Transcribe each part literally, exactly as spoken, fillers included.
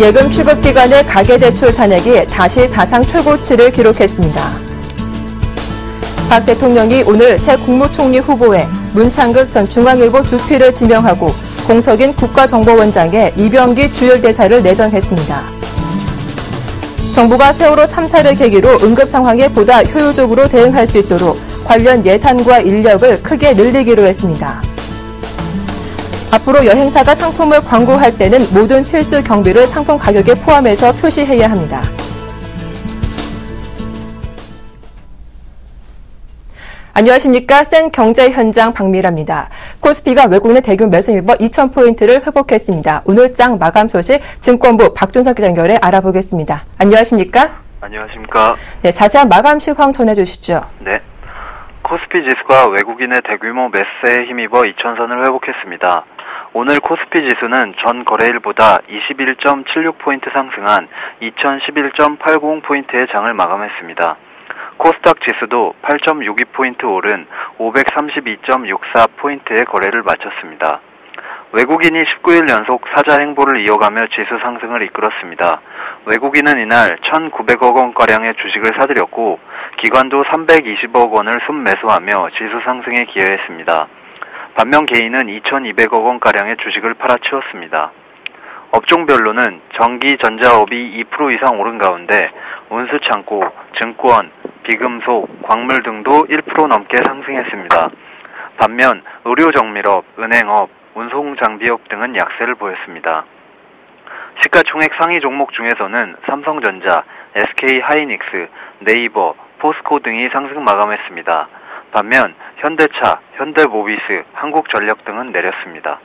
예금 취급 기간의 가계대출 잔액이 다시 사상 최고치를 기록했습니다. 박 대통령이 오늘 새 국무총리 후보에 문창극 전 중앙일보 주필을 지명하고 공석인 국가정보원장에 이병기 주율대사를 내정했습니다. 정부가 세월호 참사를 계기로 응급 상황에 보다 효율적으로 대응할 수 있도록 관련 예산과 인력을 크게 늘리기로 했습니다. 앞으로 여행사가 상품을 광고할 때는 모든 필수 경비를 상품 가격에 포함해서 표시해야 합니다. 안녕하십니까. 센 경제 현장 박미라입니다. 코스피가 외국인의 대규모 매수 힘입어 이천 포인트를 회복했습니다. 오늘 장 마감 소식 증권부 박준석 기자 연결해 알아보겠습니다. 안녕하십니까. 안녕하십니까. 네, 자세한 마감 시황 전해주시죠. 네. 코스피 지수가 외국인의 대규모 매수세에 힘입어 이천 선을 회복했습니다. 오늘 코스피 지수는 전 거래일보다 이십일 점 칠육 포인트 상승한 이천십일 점 팔십 포인트의 장을 마감했습니다. 코스닥 지수도 팔 점 육이 포인트 오른 오백삼십이 점 육사 포인트의 거래를 마쳤습니다. 외국인이 십구 일 연속 사자 행보를 이어가며 지수 상승을 이끌었습니다. 외국인은 이날 천구백억 원가량의 주식을 사들였고 기관도 삼백이십억 원을 순매수하며 지수 상승에 기여했습니다. 반면 개인은 이천이백억 원가량의 주식을 팔아치웠습니다. 업종별로는 전기, 전자업이 이 퍼센트 이상 오른 가운데 운수창고, 증권, 비금속, 광물 등도 일 퍼센트 넘게 상승했습니다. 반면 의료정밀업, 은행업, 운송장비업 등은 약세를 보였습니다. 시가총액 상위 종목 중에서는 삼성전자, 에스케이하이닉스, 네이버, 포스코 등이 상승 마감했습니다. 반면 현대차, 현대모비스, 한국전력 등은 내렸습니다.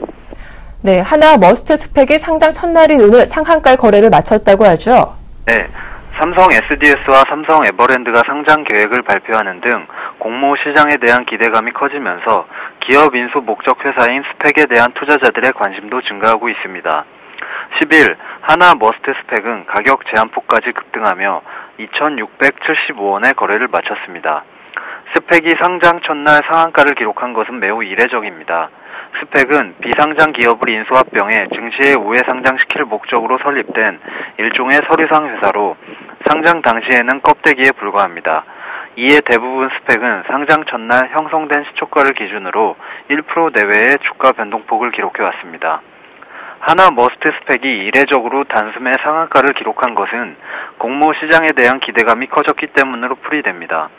네, 하나 머스트 스펙이 상장 첫날인 오늘 상한가의 거래를 마쳤다고 하죠? 네, 삼성 에스디에스와 삼성 에버랜드가 상장 계획을 발표하는 등 공모 시장에 대한 기대감이 커지면서 기업 인수 목적 회사인 스펙에 대한 투자자들의 관심도 증가하고 있습니다. 십 일 하나 머스트 스펙은 가격 제한폭까지 급등하며 이천육백칠십오 원에 거래를 마쳤습니다. 스펙이 상장 첫날 상한가를 기록한 것은 매우 이례적입니다. 스펙은 비상장 기업을 인수합병해 증시에 우회 상장시킬 목적으로 설립된 일종의 서류상 회사로 상장 당시에는 껍데기에 불과합니다. 이에 대부분 스펙은 상장 첫날 형성된 시초가를 기준으로 일 퍼센트 내외의 주가 변동폭을 기록해왔습니다. 하나 머스트 스펙이 이례적으로 단숨에 상한가를 기록한 것은 공모 시장에 대한 기대감이 커졌기 때문으로 풀이됩니다.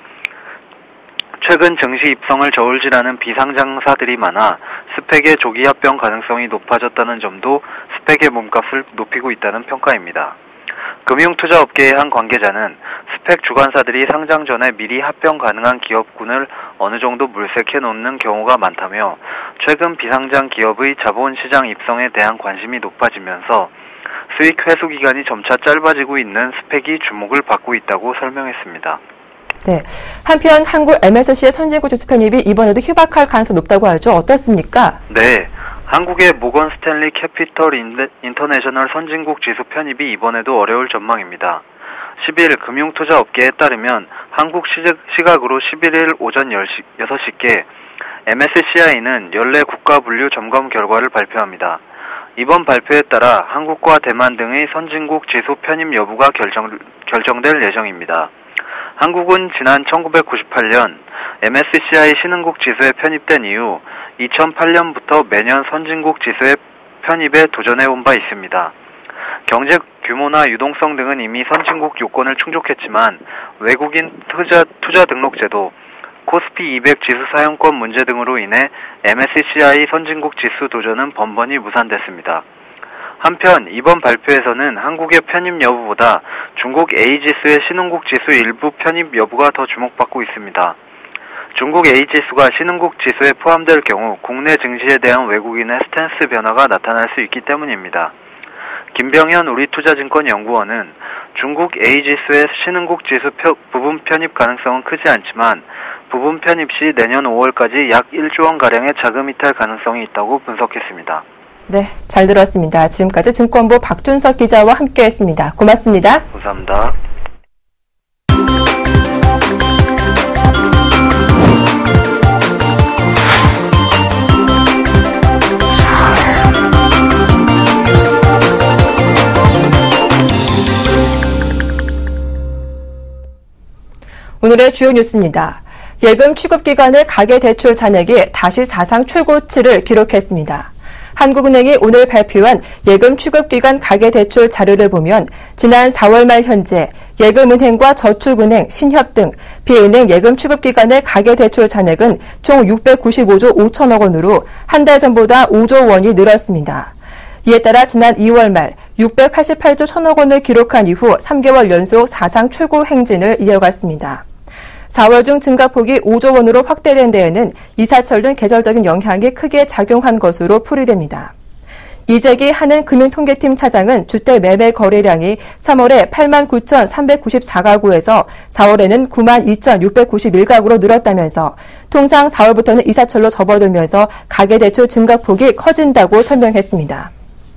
최근 증시 입성을 저울질하는 비상장사들이 많아 스펙의 조기 합병 가능성이 높아졌다는 점도 스펙의 몸값을 높이고 있다는 평가입니다. 금융투자업계의 한 관계자는 스펙 주관사들이 상장 전에 미리 합병 가능한 기업군을 어느 정도 물색해 놓는 경우가 많다며 최근 비상장 기업의 자본시장 입성에 대한 관심이 높아지면서 수익 회수 기간이 점차 짧아지고 있는 스펙이 주목을 받고 있다고 설명했습니다. 네. 한편 한국 엠에스씨의 선진국 지수 편입이 이번에도 희박할 가능성이 높다고 하죠. 어떻습니까? 네. 한국의 모건 스탠리 캐피털 인터내셔널 선진국 지수 편입이 이번에도 어려울 전망입니다. 십 일 금융투자업계에 따르면 한국 시각으로 십일 일 오전 여섯 시께 엠에스씨아이는 연례 국가분류 점검 결과를 발표합니다. 이번 발표에 따라 한국과 대만 등의 선진국 지수 편입 여부가 결정, 결정될 예정입니다. 한국은 지난 천구백구십팔 년 엠에스씨아이 신흥국 지수에 편입된 이후 이천팔 년부터 매년 선진국 지수에 편입에 도전해온 바 있습니다. 경제 규모나 유동성 등은 이미 선진국 요건을 충족했지만 외국인 투자, 투자 등록제도, 코스피 이백 지수 사용권 문제 등으로 인해 엠에스씨아이 선진국 지수 도전은 번번이 무산됐습니다. 한편 이번 발표에서는 한국의 편입 여부보다 중국 A지수의 신흥국 지수 일부 편입 여부가 더 주목받고 있습니다. 중국 A지수가 신흥국 지수에 포함될 경우 국내 증시에 대한 외국인의 스탠스 변화가 나타날 수 있기 때문입니다. 김병현 우리투자증권연구원은 중국 A지수의 신흥국 지수 부분 편입 가능성은 크지 않지만 부분 편입 시 내년 오월까지 약 일조 원가량의 자금 이탈 가능성이 있다고 분석했습니다. 네, 잘 들었습니다. 지금까지 증권부 박준석 기자와 함께했습니다. 고맙습니다. 감사합니다. 오늘의 주요 뉴스입니다. 예금 취급기간의 가계대출 잔액이 다시 사상 최고치를 기록했습니다. 한국은행이 오늘 발표한 예금 취급기간 가계대출 자료를 보면 지난 사월 말 현재 예금은행과 저축은행, 신협 등 비은행 예금 취급기관의 가계대출 잔액은 총 육백구십오조 오천억 원으로 한 달 전보다 오조 원이 늘었습니다. 이에 따라 지난 이월 말 육백팔십팔조 천억 원을 기록한 이후 삼 개월 연속 사상 최고 행진을 이어갔습니다. 사월 중 증가폭이 오조 원으로 확대된 데에는 이사철 등 계절적인 영향이 크게 작용한 것으로 풀이됩니다. 이재기 한은 금융통계팀 차장은 주택 매매 거래량이 삼월에 팔만 구천삼백구십사 가구에서 사월에는 구만 이천육백구십일 가구로 늘었다면서 통상 사월부터는 이사철로 접어들면서 가계대출 증가폭이 커진다고 설명했습니다.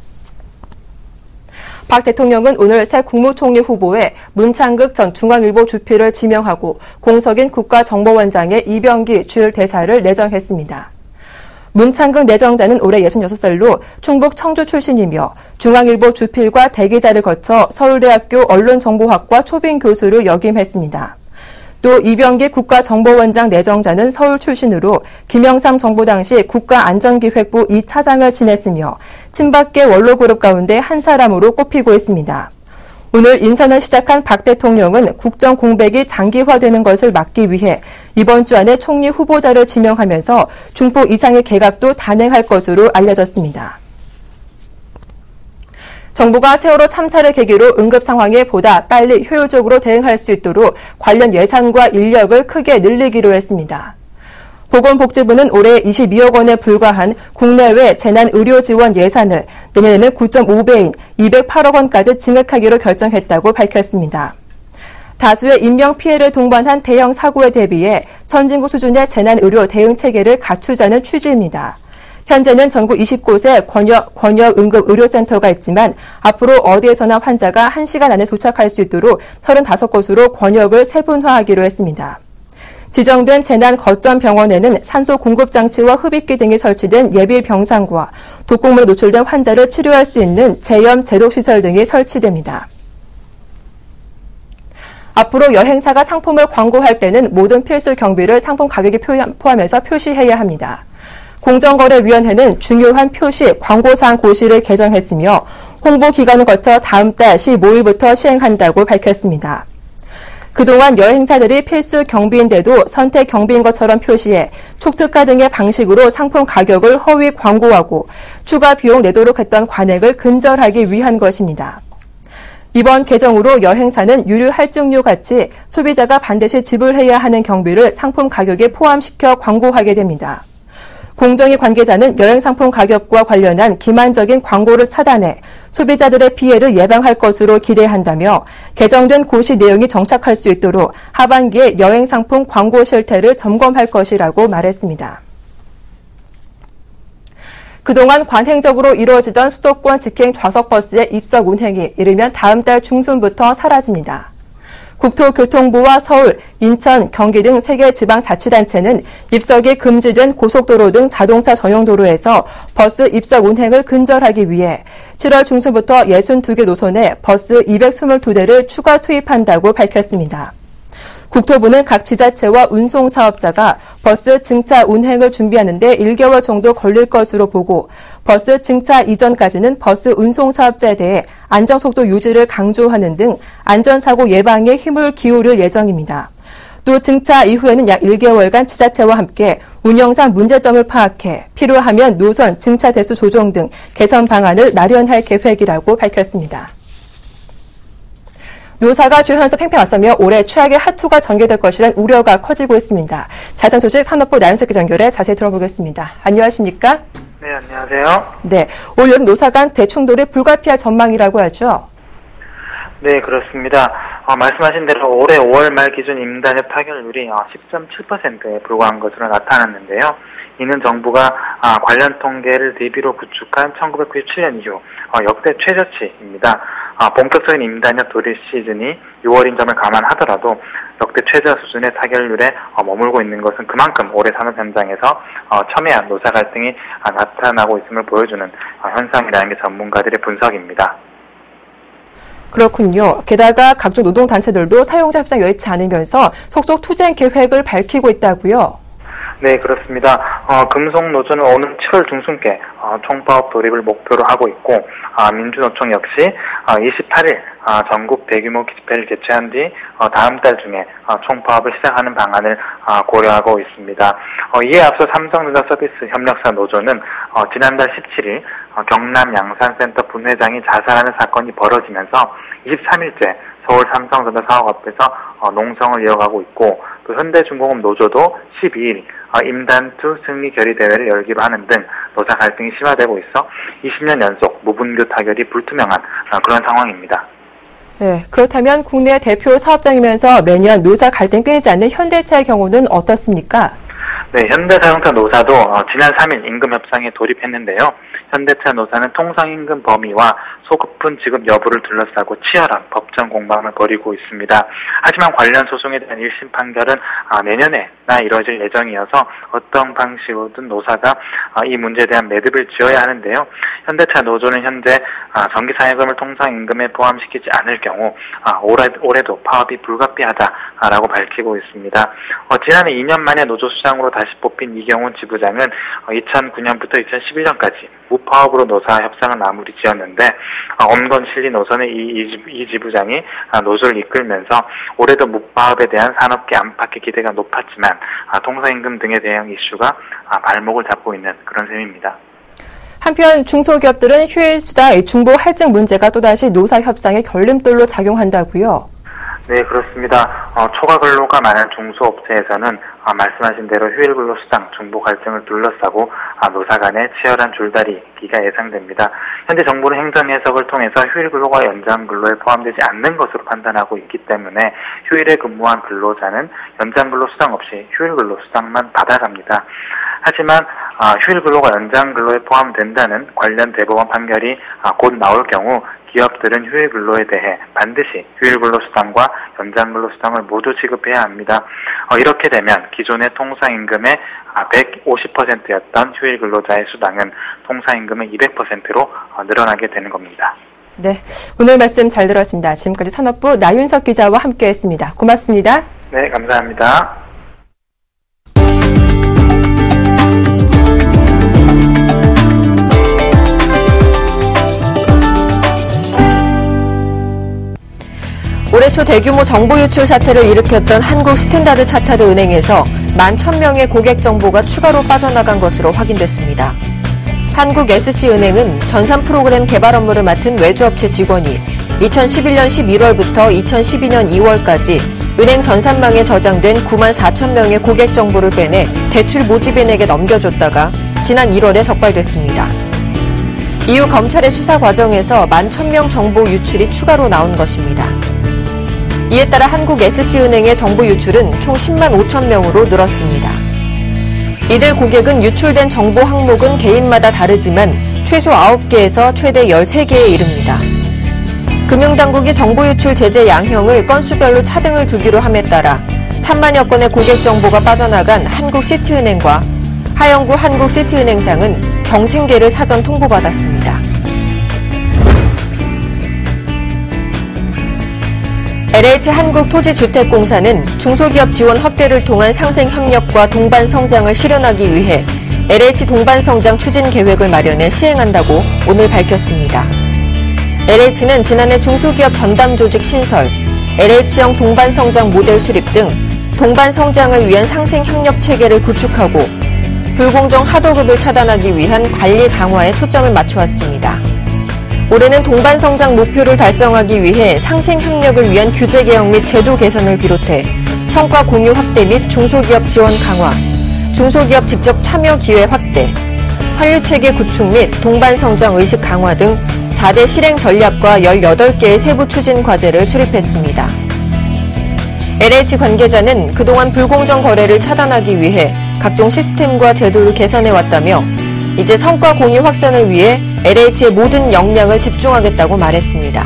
박 대통령은 오늘 새 국무총리 후보에 문창극 전 중앙일보 주필을 지명하고 공석인 국가정보원장의 이병기 주일 대사를 내정했습니다. 문창극 내정자는 올해 예순여섯 살로 충북 청주 출신이며 중앙일보 주필과 대기자를 거쳐 서울대학교 언론정보학과 초빙 교수로 역임했습니다. 또 이병기 국가정보원장 내정자는 서울 출신으로 김영삼 정부 당시 국가안전기획부 이 차장을 지냈으며 친박계 원로그룹 가운데 한 사람으로 꼽히고 있습니다. 오늘 인선을 시작한 박 대통령은 국정 공백이 장기화되는 것을 막기 위해 이번 주 안에 총리 후보자를 지명하면서 중폭 이상의 개각도 단행할 것으로 알려졌습니다. 정부가 세월호 참사를 계기로 응급 상황에 보다 빨리 효율적으로 대응할 수 있도록 관련 예산과 인력을 크게 늘리기로 했습니다. 보건복지부는 올해 이십이억 원에 불과한 국내외 재난의료 지원 예산을 내년에는 구 점 오 배인 이백팔억 원까지 증액하기로 결정했다고 밝혔습니다. 다수의 인명피해를 동반한 대형 사고에 대비해 선진국 수준의 재난의료 대응 체계를 갖추자는 취지입니다. 현재는 전국 이십 곳에 권역, 권역 응급의료센터가 있지만 앞으로 어디에서나 환자가 한 시간 안에 도착할 수 있도록 서른다섯 곳으로 권역을 세분화하기로 했습니다. 지정된 재난 거점 병원에는 산소 공급 장치와 흡입기 등이 설치된 예비 병상과 독극물에 노출된 환자를 치료할 수 있는 제염 제독 시설 등이 설치됩니다. 앞으로 여행사가 상품을 광고할 때는 모든 필수 경비를 상품 가격에 포함해서 표시해야 합니다. 공정거래위원회는 중요한 표시, 광고사항 고시를 개정했으며 홍보 기간을 거쳐 다음 달 십오일부터 시행한다고 밝혔습니다. 그동안 여행사들이 필수 경비인데도 선택 경비인 것처럼 표시해 촉특가 등의 방식으로 상품 가격을 허위 광고하고 추가 비용 내도록 했던 관행을 근절하기 위한 것입니다. 이번 개정으로 여행사는 유류 할증료 같이 소비자가 반드시 지불해야 하는 경비를 상품 가격에 포함시켜 광고하게 됩니다. 공정위 관계자는 여행상품 가격과 관련한 기만적인 광고를 차단해 소비자들의 피해를 예방할 것으로 기대한다며 개정된 고시 내용이 정착할 수 있도록 하반기에 여행상품 광고 실태를 점검할 것이라고 말했습니다. 그동안 관행적으로 이루어지던 수도권 직행 좌석버스의 입석 운행이 이르면 다음 달 중순부터 사라집니다. 국토교통부와 서울, 인천, 경기 등 세 개 지방자치단체는 입석이 금지된 고속도로 등 자동차 전용 도로에서 버스 입석 운행을 근절하기 위해 칠월 중순부터 육십이 개 노선에 버스 이백이십이 대를 추가 투입한다고 밝혔습니다. 국토부는 각 지자체와 운송사업자가 버스 증차 운행을 준비하는 데 일 개월 정도 걸릴 것으로 보고 버스 증차 이전까지는 버스 운송사업자에 대해 안정속도 유지를 강조하는 등 안전사고 예방에 힘을 기울일 예정입니다. 또 증차 이후에는 약 일 개월간 지자체와 함께 운영상 문제점을 파악해 필요하면 노선 증차 대수 조정 등 개선 방안을 마련할 계획이라고 밝혔습니다. 노사가 조현수 팽팽맞서며 올해 최악의 핫투가 전개될 것이란 우려가 커지고 있습니다. 자세한 소식 산업부 나윤석 기자 연결해 자세히 들어보겠습니다. 안녕하십니까? 네, 안녕하세요. 네, 올 여름 노사 간 대충돌이 불가피할 전망이라고 하죠? 네, 그렇습니다. 어, 말씀하신 대로 올해 오월 말 기준 임단협 타결률이 어, 십 점 칠 퍼센트에 불과한 것으로 나타났는데요. 이는 정부가 아, 관련 통계를 대비로 구축한 천구백구십칠 년 이후 어, 역대 최저치입니다. 아, 본격적인 임단협 돌입 시즌이 유월인 점을 감안하더라도 역대 최저 수준의 타결률에 어, 머물고 있는 것은 그만큼 올해 산업 현장에서 어, 첨예한 노사 갈등이 아, 나타나고 있음을 보여주는 어, 현상이라는 게 전문가들의 분석입니다. 그렇군요. 게다가 각종 노동단체들도 사용자 협상 여의치 않으면서 속속 투쟁 계획을 밝히고 있다고요? 네, 그렇습니다. 어, 금속노조는 오는 칠월 중순께 어, 총파업 돌입을 목표로 하고 있고 어, 민주노총 역시 어, 이십팔일 어, 전국 대규모 집회를 개최한 뒤 어, 다음 달 중에 어, 총파업을 시작하는 방안을 어, 고려하고 있습니다. 어, 이에 앞서 삼성전자 서비스 협력사 노조는 어, 지난달 십칠일 어, 경남 양산센터 분회장이 자살하는 사건이 벌어지면서 이십삼일째 서울 삼성전자 사옥 앞에서 어, 농성을 이어가고 있고 또 현대중공업 노조도 십이일 어, 임단투 승리 결의 대회를 열기로 하는 등 노사 갈등이 심화되고 있어 이십 년 연속 무분교 타결이 불투명한 어, 그런 상황입니다. 네, 그렇다면 국내 대표 사업장이면서 매년 노사 갈등 끊이지 않는 현대차의 경우는 어떻습니까? 네, 현대자동차 노사도 어, 지난 삼일 임금 협상에 돌입했는데요. 현대차 노사는 통상임금 범위와 소급분 지급 여부를 둘러싸고 치열한 법정 공방을 벌이고 있습니다. 하지만 관련 소송에 대한 일 심 판결은 아, 내년에나 이뤄질 예정이어서 어떤 방식으로든 노사가 아, 이 문제에 대한 매듭을 지어야 하는데요. 현대차 노조는 현재 아, 전기사회금을 통상임금에 포함시키지 않을 경우 아, 올해, 올해도 파업이 불가피하다라고 밝히고 있습니다. 어, 지난해 이 년 만에 노조 수장으로 다시 뽑힌 이경훈 지부장은 어, 이천구년부터 이천십일년까지 무파업으로 노사 협상을 마무리 지었는데 어, 엄건 실리 노선의 이, 이, 이 지부장이 아, 노조를 이끌면서 올해도 무파업에 대한 산업계 안팎의 기대가 높았지만 아, 통상임금 등에 대한 이슈가 아, 발목을 잡고 있는 그런 셈입니다. 한편 중소기업들은 휴일수당 중복 할증 문제가 또다시 노사 협상의 결림돌로 작용한다고요? 네, 그렇습니다. 어, 초과 근로가 많은 중소업체에서는 아, 말씀하신 대로 휴일 근로 수당 중복 갈등을 둘러싸고 아, 노사 간의 치열한 줄다리기가 예상됩니다. 현재 정부는 행정 해석을 통해서 휴일 근로가 연장 근로에 포함되지 않는 것으로 판단하고 있기 때문에 휴일에 근무한 근로자는 연장 근로 수당 없이 휴일 근로 수당만 받아갑니다. 하지만 아, 휴일 근로가 연장 근로에 포함된다는 관련 대법원 판결이 아, 곧 나올 경우 기업들은 휴일 근로에 대해 반드시 휴일 근로 수당과 연장 근로 수당을 모두 지급해야 합니다. 어, 이렇게 되면 기존의 통상임금의 아, 백오십 퍼센트였던 휴일 근로자의 수당은 통상임금의 이백 퍼센트로 어, 늘어나게 되는 겁니다. 네, 오늘 말씀 잘 들었습니다. 지금까지 산업부 나윤석 기자와 함께했습니다. 고맙습니다. 네, 감사합니다. 올해 초 대규모 정보 유출 사태를 일으켰던 한국 스탠다드 차타르 은행에서 만 천 명의 고객 정보가 추가로 빠져나간 것으로 확인됐습니다. 한국 에스씨은행은 전산 프로그램 개발 업무를 맡은 외주업체 직원이 이천십일년 십일월부터 이천십이년 이월까지 은행 전산망에 저장된 구만 사천 명의 고객 정보를 빼내 대출 모집인에게 넘겨줬다가 지난 일월에 적발됐습니다. 이후 검찰의 수사 과정에서 만 천 명 정보 유출이 추가로 나온 것입니다. 이에 따라 한국 에스씨은행의 정보 유출은 총 십만 오천 명으로 늘었습니다. 이들 고객은 유출된 정보 항목은 개인마다 다르지만 최소 아홉 개에서 최대 열세 개에 이릅니다. 금융당국이 정보 유출 제재 양형을 건수별로 차등을 두기로 함에 따라 삼만여 건의 고객 정보가 빠져나간 한국시티은행과 하영구 한국시티은행장은 경징계를 사전 통보받았습니다. 엘에이치 한국토지주택공사는 중소기업 지원 확대를 통한 상생협력과 동반성장을 실현하기 위해 엘에이치 동반성장 추진 계획을 마련해 시행한다고 오늘 밝혔습니다. 엘에이치는 지난해 중소기업 전담조직 신설, 엘에이치형 동반성장 모델 수립 등 동반성장을 위한 상생협력 체계를 구축하고 불공정 하도급을 차단하기 위한 관리 강화에 초점을 맞춰왔습니다. 올해는 동반성장 목표를 달성하기 위해 상생협력을 위한 규제 개혁 및 제도 개선을 비롯해 성과 공유 확대 및 중소기업 지원 강화, 중소기업 직접 참여 기회 확대, 환류체계 구축 및 동반성장 의식 강화 등 사 대 실행 전략과 열여덟 개의 세부 추진 과제를 수립했습니다. 엘에이치 관계자는 그동안 불공정 거래를 차단하기 위해 각종 시스템과 제도를 개선해왔다며 이제 성과 공유 확산을 위해 엘에이치의 모든 역량을 집중하겠다고 말했습니다.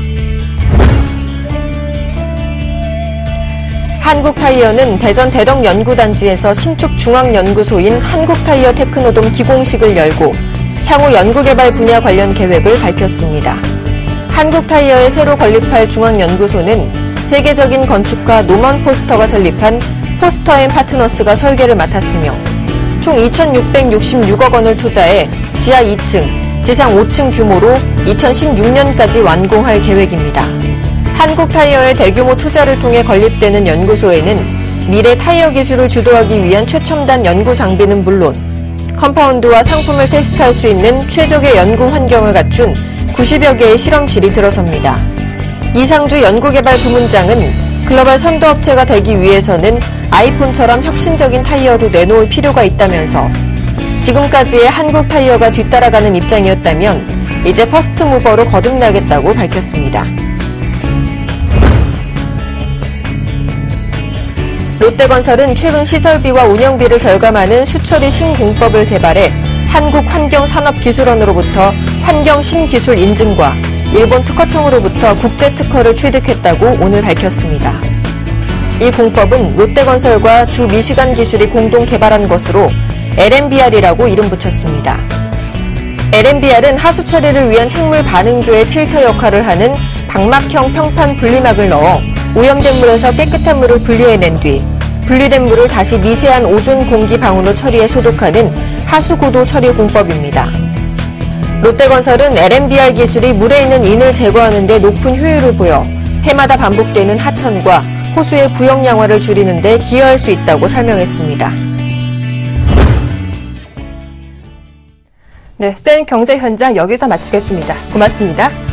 한국타이어는 대전 대덕연구단지에서 신축 중앙연구소인 한국타이어 테크노돔 기공식을 열고 향후 연구개발 분야 관련 계획을 밝혔습니다. 한국타이어에 새로 건립할 중앙연구소는 세계적인 건축가 노먼 포스터가 설립한 포스터 앤 파트너스가 설계를 맡았으며 총 이천육백육십육억 원을 투자해 지하 이 층, 지상 오 층 규모로 이천십육 년까지 완공할 계획입니다. 한국타이어의 대규모 투자를 통해 건립되는 연구소에는 미래 타이어 기술을 주도하기 위한 최첨단 연구 장비는 물론 컴파운드와 상품을 테스트할 수 있는 최적의 연구 환경을 갖춘 구십여 개의 실험실이 들어섭니다. 이상주 연구개발 부문장은 글로벌 선도업체가 되기 위해서는 아이폰처럼 혁신적인 타이어도 내놓을 필요가 있다면서 지금까지의 한국 타이어가 뒤따라가는 입장이었다면 이제 퍼스트 무버로 거듭나겠다고 밝혔습니다. 롯데건설은 최근 시설비와 운영비를 절감하는 수처리 신공법을 개발해 한국환경산업기술원으로부터 환경신기술 인증과 일본 특허청으로부터 국제특허를 취득했다고 오늘 밝혔습니다. 이 공법은 롯데건설과 주 미시간 기술이 공동 개발한 것으로 엘엠비알이라고 이름 붙였습니다. 엘엠비알은 하수 처리를 위한 생물 반응조의 필터 역할을 하는 방막형 평판 분리막을 넣어 오염된 물에서 깨끗한 물을 분리해낸 뒤 분리된 물을 다시 미세한 오존 공기 방울로 처리해 소독하는 하수고도 처리 공법입니다. 롯데건설은 엘엠비알 기술이 물에 있는 인을 제거하는 데 높은 효율을 보여 해마다 반복되는 하천과 호수의 부영 양화를 줄이는 데 기여할 수 있다고 설명했습니다. 네, 센 경제 현장 여기서 마치겠습니다. 고맙습니다.